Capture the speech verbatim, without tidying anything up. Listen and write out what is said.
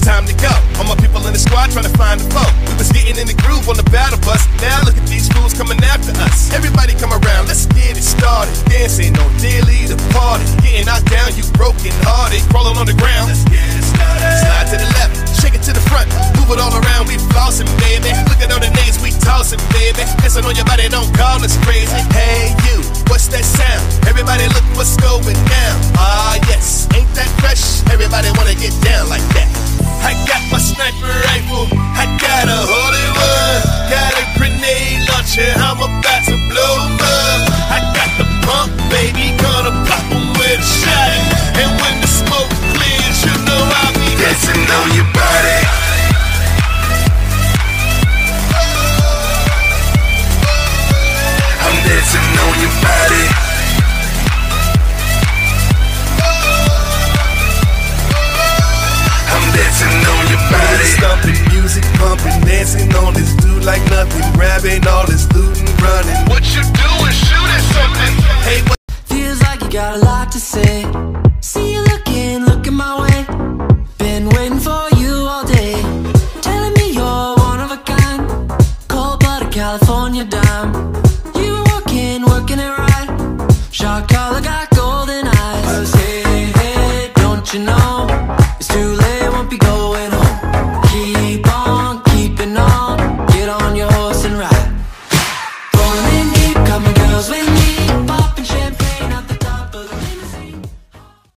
time to go. All my people in the squad trying to find the foe. We was getting in the groove on the battle bus. Now look at these fools coming after us. Everybody come around, let's get it started. Dancing on daily the party. Getting knocked down, you broken hearted. Crawling on the ground, let's get it started. Slide to the left, shake it to the front. Move it all around, we flossing, baby. Look at all the names we tossing, baby. Dancing on your body, don't call us crazy. Hey you, what's that sound? Everybody look what's going down. Ah yes, ain't that fresh? Everybody wanna get down like that. I got my sniper rifle, I got a holy one. Got a grenade launcher, I'm about to blow 'em up. I got the pump, baby, gonna pop 'em with a shot. And when the smoke clears, you know I'll be dancing on your body. I'm dancing on your body. I'm dancing on your body. Stomping, music pumping, dancing on this dude like nothing. Grabbing all this loot and running. What you doing? Shooting something. Hey, what? Feels like you got a lot to say.